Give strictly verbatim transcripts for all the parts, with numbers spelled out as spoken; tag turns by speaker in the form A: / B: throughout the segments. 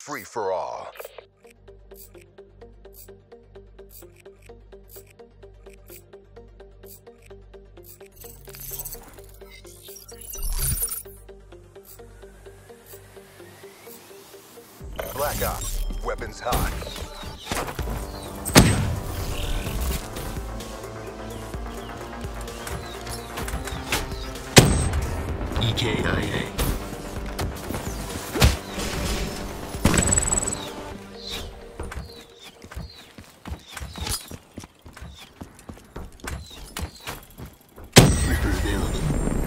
A: free for all. Black Ops, weapons hot.
B: E K I A. Reaper available.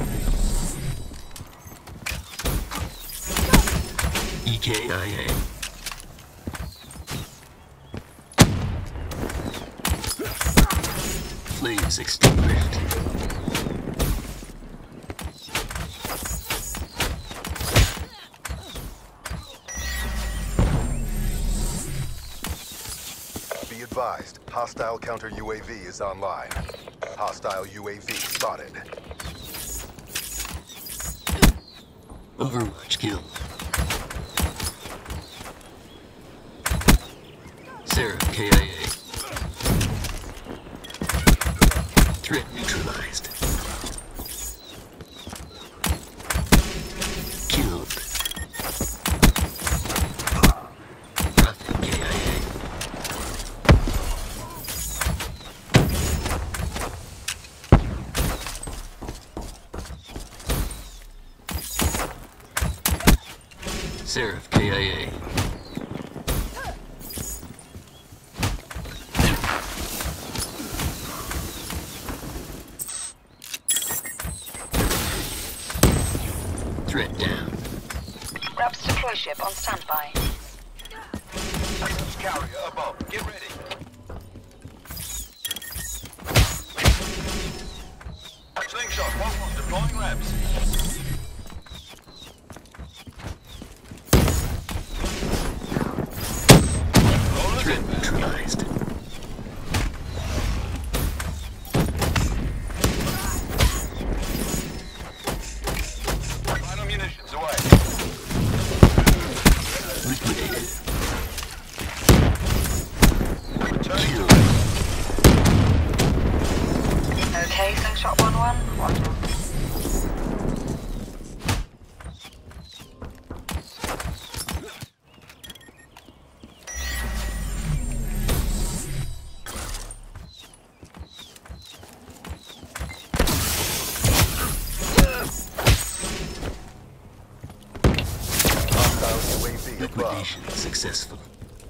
B: E K I A. Flames extinguished.
A: Be advised, hostile counter U A V is online. Hostile U A V spotted.
B: Overwatch kill. Seraph K I A. Threat neutralized. Killed. Prophet K I A. Seraph K I A. Threat down.
C: Raps deploy ship on standby.
A: Carrier above. Get ready. Slingshot, one one, deploying Raps.
B: Threat neutralized.
A: Final munitions away.
B: Liquidated.
A: Returning to
B: Killed.
C: Okay, slingshot one one. Roger.
A: hostile U A V above.
B: Liquidation successful.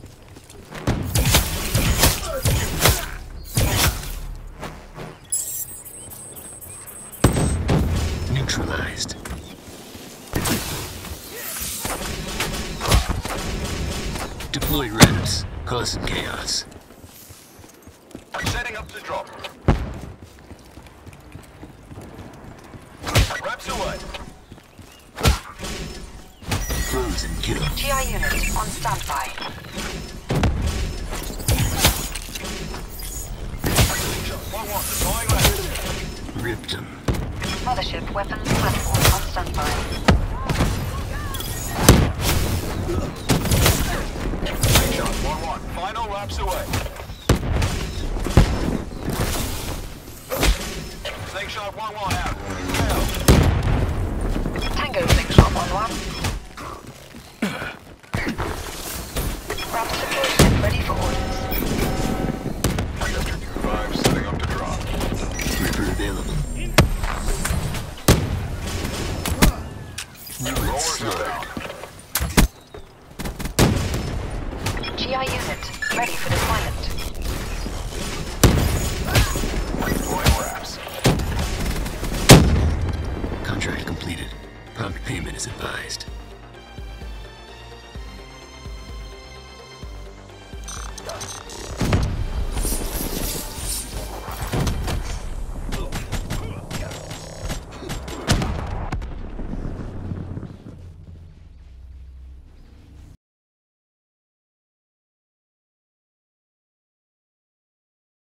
B: Neutralized. Deploy Raps, causing chaos.
A: Setting up to drop. Raps away.
B: Close and kill.
C: G I unit on standby.
A: Slingshot, one one, deploying Raps.
B: Ripped him.
C: Mothership weapons platform on standby.
A: Slingshot, one one, final Raps away. Slingshot, one one out. Fail.
C: Tango slingshot one one. Raps deploy ship ready for orders.
A: Sector two five, setting up to drop.
B: Reaper available. Ruin
A: Rollers
B: slowed.
A: down.
C: G I unit ready for deployment.
A: Deploying Raps.
B: Contract completed. Prompt payment is advised.